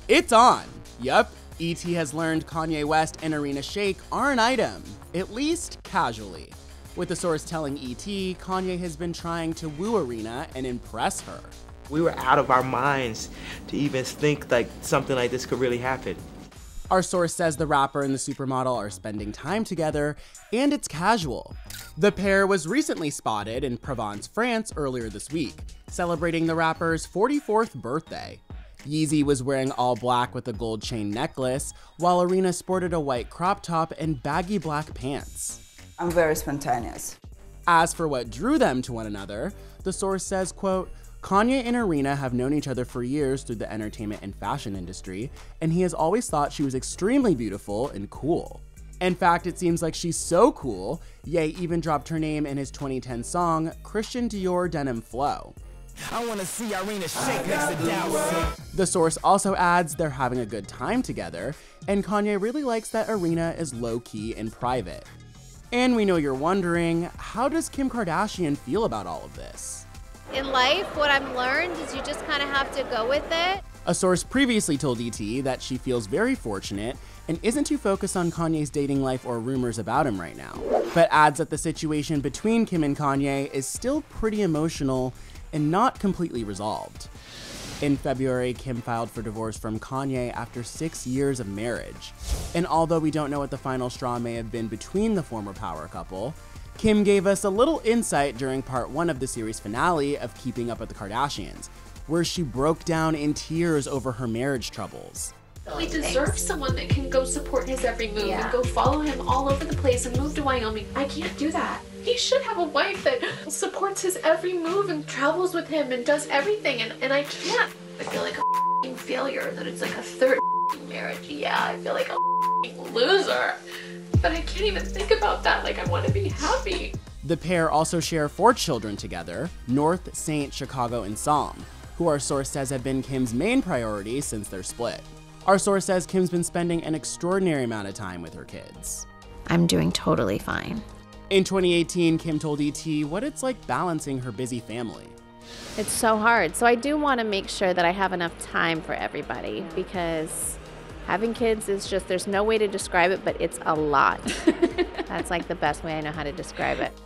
It's on. Yup, ET has learned Kanye West and Irina Shayk are an item, at least casually. With the source telling ET, Kanye has been trying to woo Irina and impress her. We were out of our minds to even think like something like this could really happen. Our source says the rapper and the supermodel are spending time together, and it's casual. The pair was recently spotted in Provence, France earlier this week, celebrating the rapper's 44th birthday. Yeezy was wearing all black with a gold chain necklace, while Irina sported a white crop top and baggy black pants. I'm very spontaneous. As for what drew them to one another, the source says, quote, Kanye and Irina have known each other for years through the entertainment and fashion industry, and he has always thought she was extremely beautiful and cool. In fact, it seems like she's so cool, Ye even dropped her name in his 2010 song, Christian Dior Denim Flow. I wanna see Irina Shayk next to Dallas. The source also adds they're having a good time together, and Kanye really likes that Irina is low-key and private. And we know you're wondering, how does Kim Kardashian feel about all of this? In life, what I've learned is you just kind of have to go with it. A source previously told ET that she feels very fortunate and isn't too focused on Kanye's dating life or rumors about him right now, but adds that the situation between Kim and Kanye is still pretty emotional and not completely resolved. In February, Kim filed for divorce from Kanye after 6 years of marriage. And although we don't know what the final straw may have been between the former power couple, Kim gave us a little insight during part 1 of the series finale of Keeping Up with the Kardashians, where she broke down in tears over her marriage troubles. He deserves someone that can go support his every move and go follow him all over the place and move to Wyoming. I can't do that. He should have a wife that supports his every move and travels with him and does everything, and I can't. I feel like a failure, that it's like a third marriage. Yeah, I feel like a loser. But I can't even think about that. Like, I want to be happy. The pair also share 4 children together, North, Saint, Chicago, and Psalm, who our source says have been Kim's main priority since their split. Our source says Kim's been spending an extraordinary amount of time with her kids. I'm doing totally fine. In 2018, Kim told ET what it's like balancing her busy family. It's so hard. So I do want to make sure that I have enough time for everybody, because having kids is just, there's no way to describe it, but it's a lot. That's like the best way I know how to describe it.